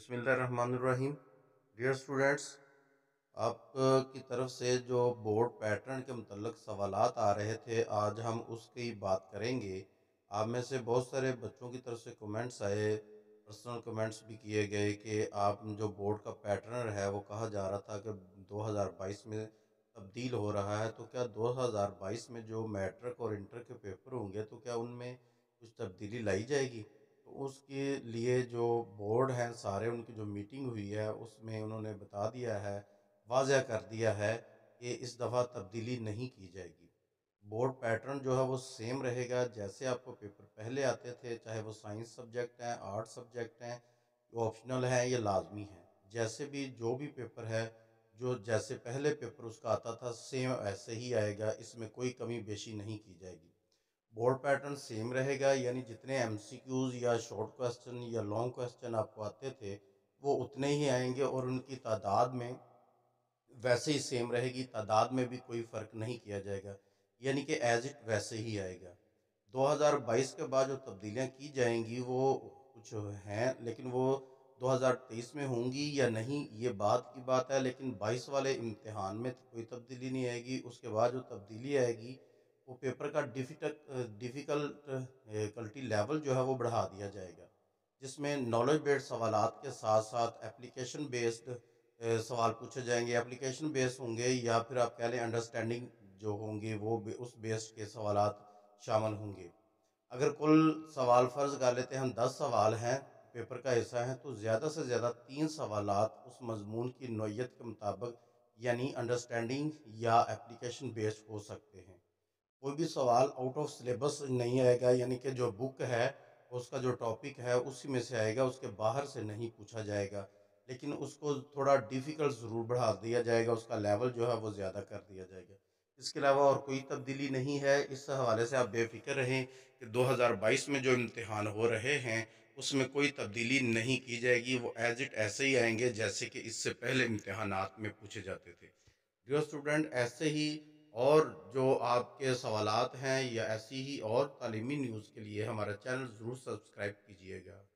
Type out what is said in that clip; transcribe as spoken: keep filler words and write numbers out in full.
بسم اللہ الرحمن الرحیم. ڈیئر اسٹوڈینٹس، آپ کی طرف سے جو بورڈ پیٹرن کے متعلق سوالات آ رہے تھے، آج ہم اس کی بات کریں گے. آپ میں سے بہت سارے بچوں کی طرف سے کمنٹس آئے، پرسنل کمنٹس بھی کیے گئے کہ آپ جو بورڈ کا پیٹرن ہے وہ کہا جا رہا تھا کہ دو ہزار بائیس میں تبدیل ہو رہا ہے، تو کیا دو ہزار بائیس میں جو میٹرک اور انٹر کے پیپر ہوں گے تو کیا ان میں کچھ تبدیلی لائی جائے گی؟ تو اس کے لیے جو بورڈ ہیں سارے، ان کی جو میٹنگ ہوئی ہے اس میں انہوں نے بتا دیا ہے، واضح کر دیا ہے کہ اس دفعہ تبدیلی نہیں کی جائے گی. بورڈ پیٹرن جو ہے وہ سیم رہے گا جیسے آپ کو پیپر پہلے آتے تھے، چاہے وہ سائنس سبجیکٹ ہیں، آرٹ سبجیکٹ ہیں، آپشنل ہیں یا لازمی ہیں. جیسے بھی جو بھی پیپر ہے، جو جیسے پہلے پیپر اس کا آتا تھا سیم ایسے ہی آئے گا، اس میں کوئی کمی بیشی نہیں کی جائے گی. بورڈ پیٹرن سیم رہے گا، یعنی جتنے ایم سی کیوز یا شارٹ کوسچن یا لانگ کوسچن آپ کو آتے تھے وہ اتنے ہی آئیں گے، اور ان کی تعداد میں ویسے ہی سیم رہے گی، تعداد میں بھی کوئی فرق نہیں کیا جائے گا، یعنی کہ ایز اٹ ویسے ہی آئے گا. دو ہزار بائیس کے بعد جو تبدیلیاں کی جائیں گی وہ کچھ ہیں، لیکن وہ دو ہزار تیئیس میں ہوں گی یا نہیں یہ بعد کی بات ہے. لیکن بائیس والے امتحان میں کوئی تبدیلی نہیں آئے گی. اس کے بعد جو تبدیلی آئے گی وہ پیپر کا ڈیفیکلٹی لیول جو ہے وہ بڑھا دیا جائے گا، جس میں نالج بیسڈ سوالات کے ساتھ ساتھ اپلیکیشن بیسڈ سوال پوچھے جائیں گے. اپلیکیشن بیس ہوں گے یا پھر آپ کہہ لیں انڈرسٹینڈنگ جو ہوں گے وہ اس بیس کے سوالات شامل ہوں گے. اگر کل سوال فرض کر لیتے ہیں ہم دس سوال ہیں پیپر کا حصہ ہیں، تو زیادہ سے زیادہ تین سوالات اس مضمون کی نوعیت کے مطابق یعنی انڈرسٹینڈنگ یا اپلیکیشن بیسڈ ہو سکتے ہیں. کوئی بھی سوال آؤٹ آف سلیبس نہیں آئے گا، یعنی کہ جو بک ہے اس کا جو ٹاپک ہے اسی میں سے آئے گا، اس کے باہر سے نہیں پوچھا جائے گا. لیکن اس کو تھوڑا ڈیفیکلٹ ضرور بڑھا دیا جائے گا، اس کا لیول جو ہے وہ زیادہ کر دیا جائے گا. اس کے علاوہ اور کوئی تبدیلی نہیں ہے. اس حوالے سے آپ بے فکر رہیں کہ دو ہزار بائیس میں جو امتحان ہو رہے ہیں اس میں کوئی تبدیلی نہیں کی جائے گی، وہ ایز اٹ ایسے ہی آئیں گے جیسے کہ اس سے پہلے امتحانات میں پوچھے جاتے تھے. ڈیئر اسٹوڈنٹ، ایسے ہی اور جو آپ کے سوالات ہیں یا ایسی ہی اور تعلیمی نیوز کے لیے ہمارا چینل ضرور سبسکرائب کیجیے گا.